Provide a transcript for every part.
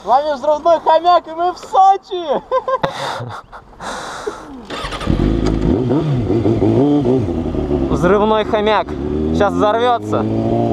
С вами взрывной хомяк, и мы в Сочи! Взрывной хомяк. Сейчас взорвется.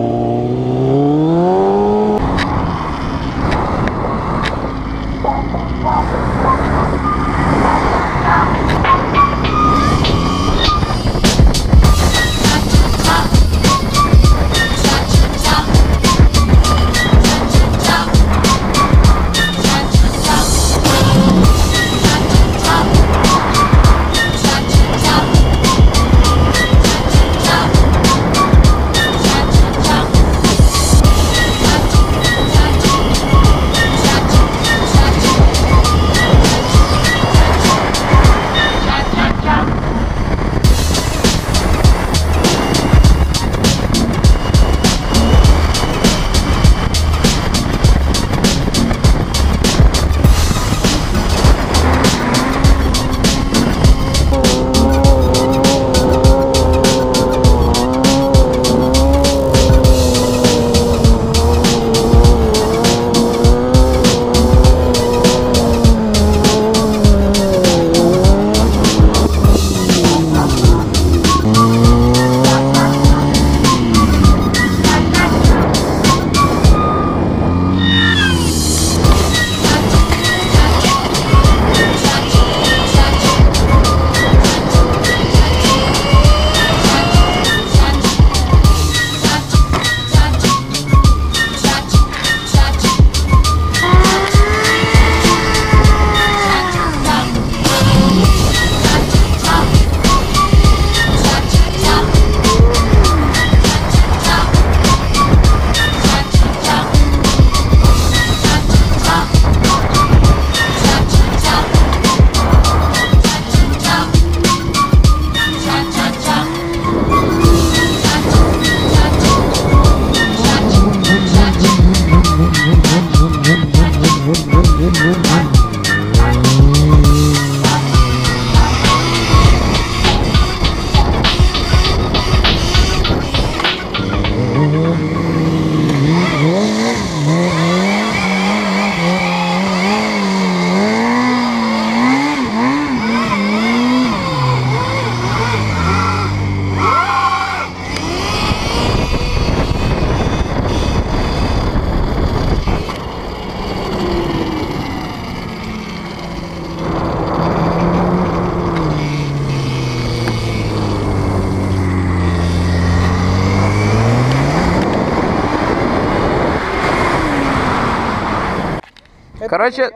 Короче,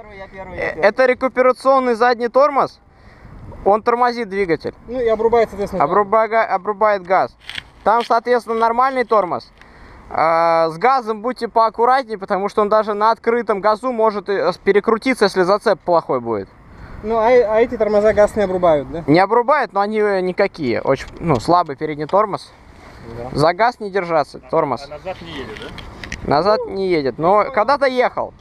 это рекуперационный задний тормоз, он тормозит двигатель. Ну и обрубает, соответственно, обрубает газ. Там, соответственно, нормальный тормоз. С газом будьте поаккуратнее, потому что он даже на открытом газу может перекрутиться, если зацеп плохой будет. Ну, а эти тормоза газ не обрубают, да? Не обрубают, но они никакие. Очень, слабый передний тормоз. Да. За газ не держаться, тормоз. А назад не едет, да? Назад не едет, но когда-то ехал.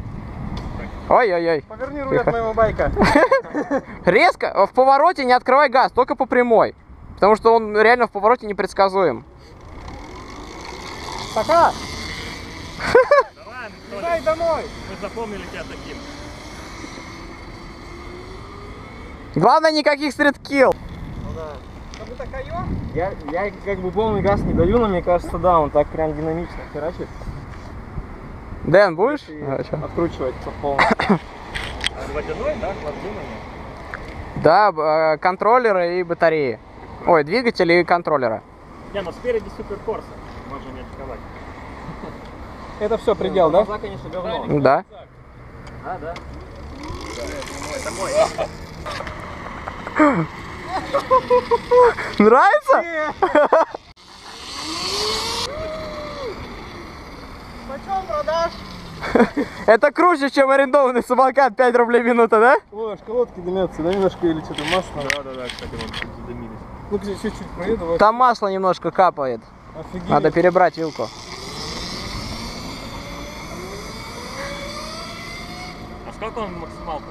Ой-ой-ой. Поверни руль от моего байка. Резко, в повороте не открывай газ, только по прямой. Потому что он реально в повороте непредсказуем. Пока! Давай, домой! Мы запомнили тебя таким. Главное, никаких стрит-килл. Ну да. Как будто кайо? Я как бы полный газ не даю, но мне кажется, да, он так прям динамично херачит. Дэн, будешь? Откручивать полностью. Водяной, да, клапсиной? Да, контроллеры и батареи. Ой, двигатели и контроллеры. Не, но спереди супер Корса. Можно не атаковать. Это все предел, да? Да, конечно, говно. Да. А, да. Это мой. Нравится? Почем продашь? Это круче, чем арендованный самокат, 5 рублей минута, да? Ой, аж колодки дымятся, да, немножко, или что-то масло? Да, кстати, вон задымились. Ну, чуть-чуть проеду. Там масло немножко капает. Офигеть. Надо перебрать вилку. А сколько он максималка?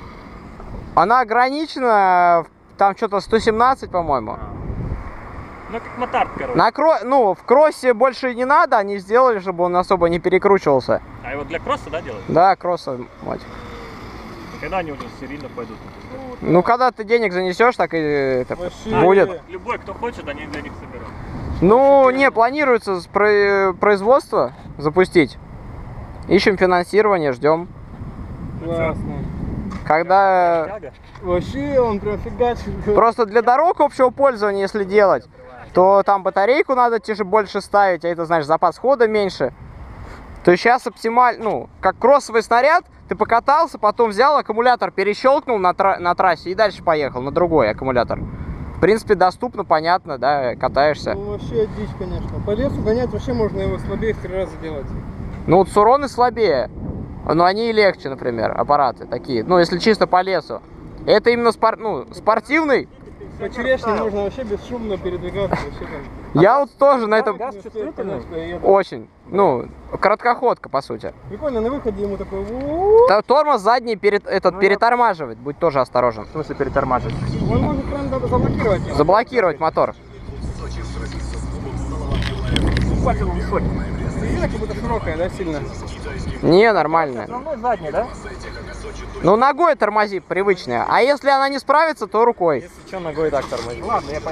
Она ограничена, там что-то 117, по-моему. Ну, как мотард, короче. Ну, в кроссе больше не надо, они сделали, чтобы он особо не перекручивался. А его для кросса, да, делают? Да, кросса мотик. Когда они уже серийно пойдут? Ну, когда ты денег занесешь, так и это будет. Любой, кто хочет, они для них соберут. Ну, не, планируется производство запустить. Ищем финансирование, ждем. Классно. Когда... Вообще он прям фигачит. Просто для дорог общего пользования, если делать, то там батарейку надо тише больше ставить, а это, знаешь, запас хода меньше. То есть сейчас оптимально, ну, как кроссовый снаряд, ты покатался, потом взял аккумулятор, перещелкнул на трассе и дальше поехал на другой аккумулятор. В принципе, доступно, понятно, да, катаешься. Ну, вообще дичь, конечно. По лесу гонять вообще можно его слабее в 3 раза делать. Ну, вот Суроны слабее, но они и легче, например, аппараты такие. Ну, если чисто по лесу. Это именно спортивный. По черешне можно вообще бесшумно передвигаться. Вообще там. Я вот тоже на этом Конечно, очень, ну, короткоходка, по сути. прикольно, на выходе ему такой... Тормоз задний перетормаживает, будь тоже осторожен. В смысле перетормаживать? Он может прям даже заблокировать. Заблокировать мотор. Хватит высокий. Резина как будто широкая, да, сильно? Не, нормальная. Основной задний, да? Ну, ногой тормози, привычная. А если она не справится, то рукой. Если что, ногой так тормози. Ладно, я по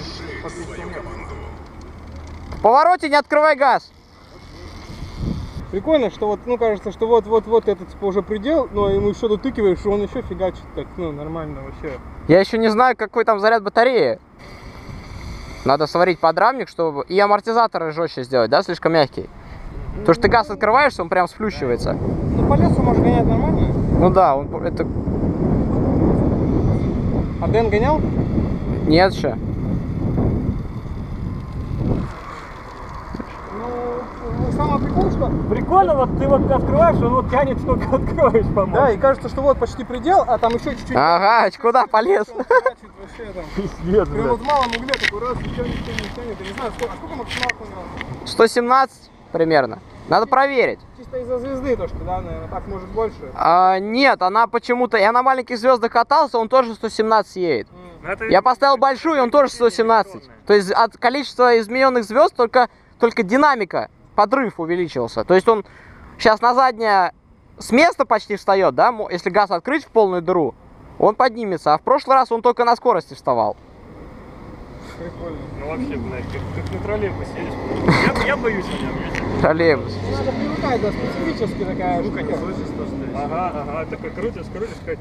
В повороте не открывай газ. Прикольно, что вот, ну, кажется, что вот это, типа, уже предел, но ему еще дотыкиваешь, и он еще фигачит так, ну, нормально вообще. Я еще не знаю, какой там заряд батареи. Надо сварить подрамник, чтобы... И амортизаторы жестче сделать, да, слишком мягкий. Потому что ты газ открываешься, он прям сплющивается. Ну, по лесу может гонять нормально. Ну да, это... А Дэн гонял? Нет еще. Ну, самое прикол, что... Прикольно, вот ты вот открываешь, он вот тянет, только откроешь, по-моему. Да, и кажется, что вот почти предел, а там еще чуть-чуть... Ага, куда полез? Он фигачит вообще там. Пиздец, Прям вот в малом угле такой раз, ничего не тянет. Я не знаю, сколько максималка у него? 117 примерно. Надо проверить. Чисто из-за звезды то, что, да, наверное, так может больше. Нет, она почему-то... Я на маленьких звездах катался, он тоже 117 едет. Я поставил большую, и он тоже 117. То есть от количества измененных звезд только динамика, подрыв увеличился. То есть он сейчас на заднее с места почти встает, да? Если газ открыть в полную дыру, он поднимется. А в прошлый раз он только на скорости вставал. Прикольно. Ну вообще, блядь, как на троллейбусе едешь. Я боюсь о нем. Троллейбус. Надо привыкать, да, специфически такая штука. Не слышишь, то, что ага, такой крутишь, сказать.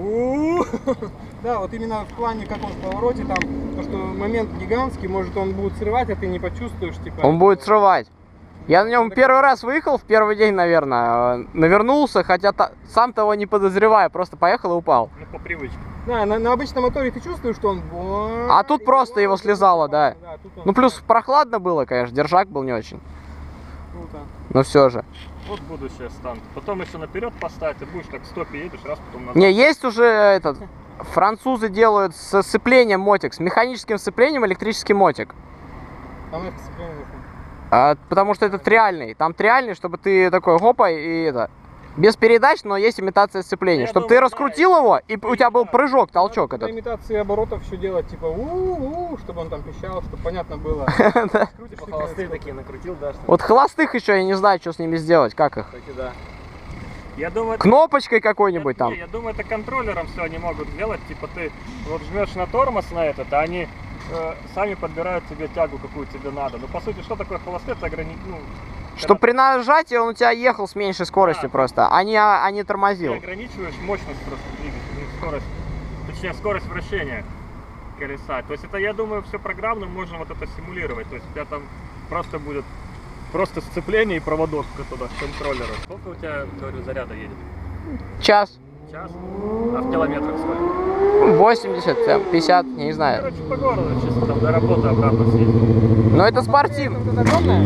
Да, вот именно в плане, как он в повороте, там, то, что момент гигантский, может он будет срывать, а ты не почувствуешь, типа. Он будет срывать. Я на нем первый раз выехал, в первый день, наверное, навернулся, хотя сам того не подозревая, просто поехал и упал. Ну, по привычке. Да, на обычном моторе ты чувствуешь, что он... А тут просто его слезало, да. Ну, плюс прохладно было, конечно, держак был не очень. Круто. Но все же. Вот будущее станет. Потом еще наперед поставить, ты будешь как в стопе едешь, раз потом назад. Не, есть уже французы делают с сцеплением мотик, с механическим сцеплением электрический мотик. Там это сцепление. Потому что это триальный. Там триальный, чтобы ты такой хопа и это... Без передач, но есть имитация сцепления. Чтобы ты раскрутил его, и у тебя был прыжок, толчок этот. Имитации оборотов все делать, типа чтобы он там пищал, чтобы понятно было. Типа холостые такие накрутил, да? Вот холостых еще я не знаю, что с ними сделать, как их. Кстати, да. Я думаю, Кнопочкой какой-нибудь там. Я думаю, это контроллером все они могут сделать. Типа ты вот жмешь на тормоз на этот, а они сами подбирают тебе тягу, какую тебе надо. Ну, по сути, что такое холостые? Это Чтобы при нажатии он у тебя ехал с меньшей скоростью просто, а не тормозил. Ты ограничиваешь мощность просто двигателя, скорость, точнее скорость вращения колеса. То есть это, я думаю, все программно можно вот это симулировать. То есть у тебя там просто будет сцепление и проводок туда, контроллера. Сколько у тебя, говорю, заряда едет? Час. Час? А в километрах сколько? 80, 50, я не знаю. Короче, по городу чисто там до работы обратно съездить. Но это спортивно. Это огромное?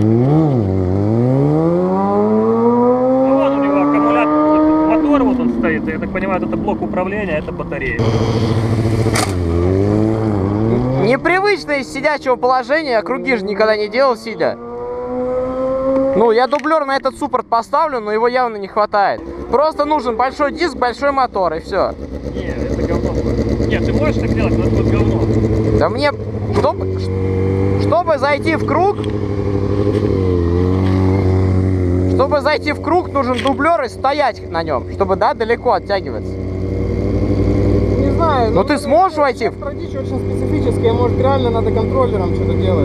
Ну вот у него аккумулятор, мотор вот он стоит, я так понимаю, это блок управления, это батарея. Непривычно из сидячего положения, я круги же никогда не делал сидя. Ну, я дублер на этот суппорт поставлю, но его явно не хватает. Просто нужен большой диск, большой мотор, и все. Не, это говно будет. Нет, ты можешь так делать, но это будет говно. Да мне... Чтобы зайти в круг... Чтобы зайти в круг, нужен дублер и стоять на нем, чтобы, да, далеко оттягиваться. Не знаю. Ну ты сможешь войти? Продичь очень специфическая, может реально надо контроллером что-то делать.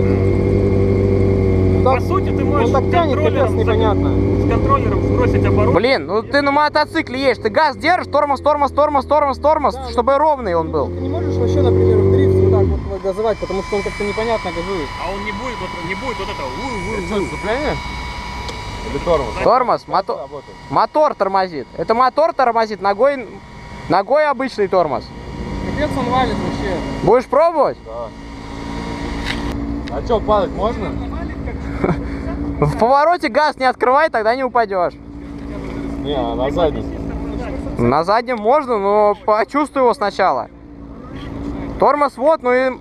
По сути, ты можешь он так тянет, капец, непонятно. С контроллером сбросить оборот. Блин, ну ты на мотоцикле едешь, ты газ держишь, тормоз, тормоз, тормоз, тормоз, тормоз, Да, чтобы ровный он был. Ты не можешь вообще, например, в дрифт вот так вот газовать, потому что он как-то непонятно газует. А он не будет вот это. Сцепление? Или тормоз? Тормоз, мотор тормозит. Это мотор тормозит, ногой обычный тормоз. Капец, он валит вообще. Будешь пробовать? Да. А что, падать можно? В повороте газ не открывай, тогда не упадешь. Не, а на заднем? На заднем можно, но почувствуй его сначала. Тормоз вот, ну и...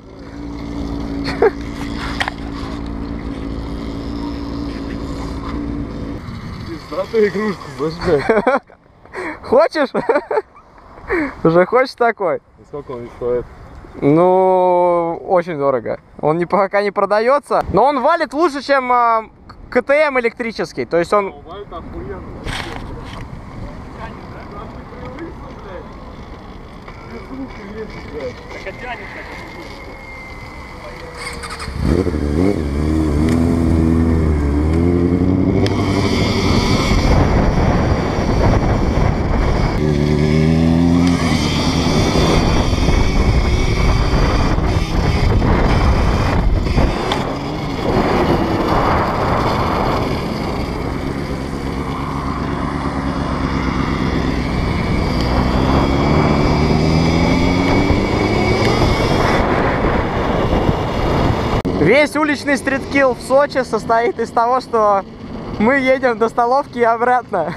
Золотую игрушку зажигай. Хочешь? Уже хочешь такой? И сколько он стоит? Ну, очень дорого. Он пока не продается, но он валит лучше, чем КТМ электрический. То есть он... Валит охуенно. Так оттянется. Весь уличный стриткилл в Сочи состоит из того, что мы едем до столовки и обратно.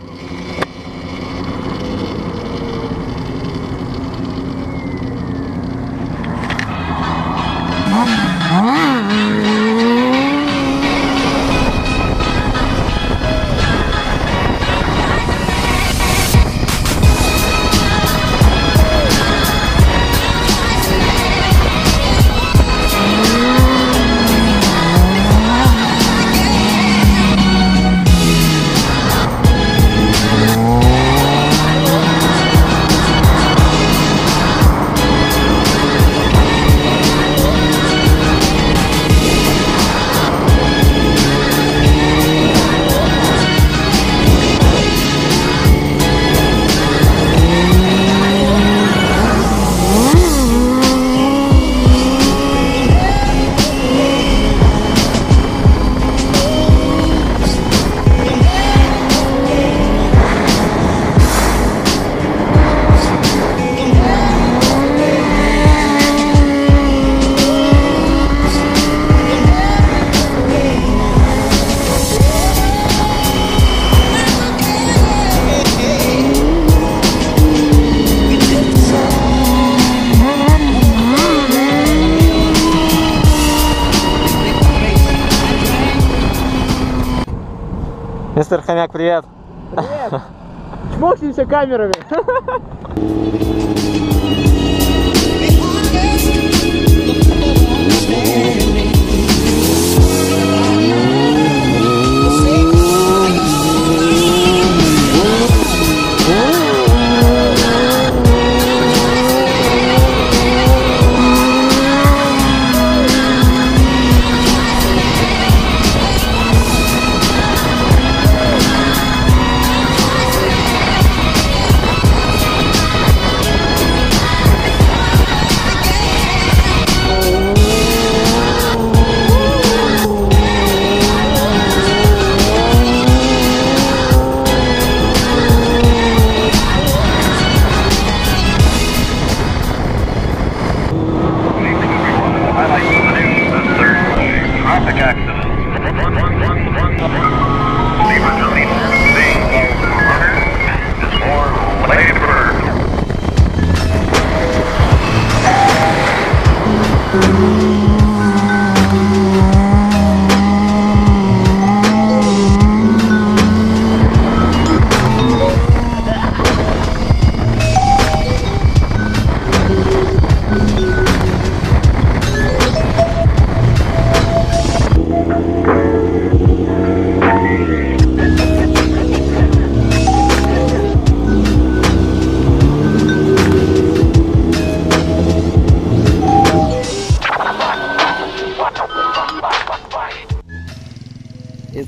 Мистер Хомяк, привет! Привет! Чмокнемся камерами!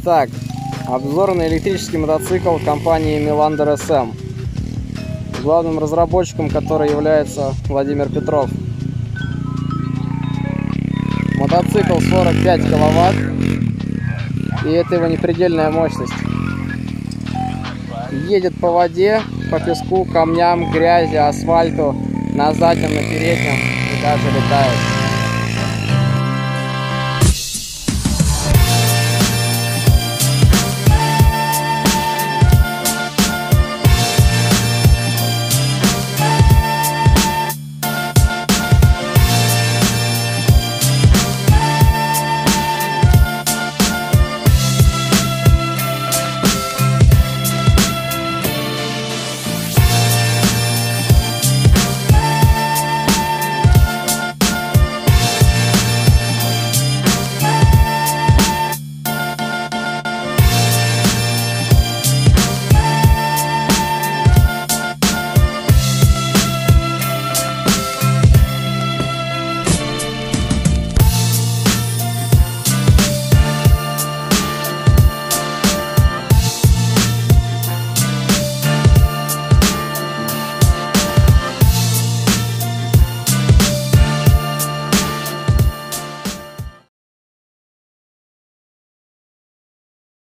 Итак, обзор на электрический мотоцикл компании Melander SM, главным разработчиком которой является Владимир Петров. Мотоцикл 45 киловатт, и это его непредельная мощность. Едет по воде, по песку, камням, грязи, асфальту, на заднем, на переднем и даже летает.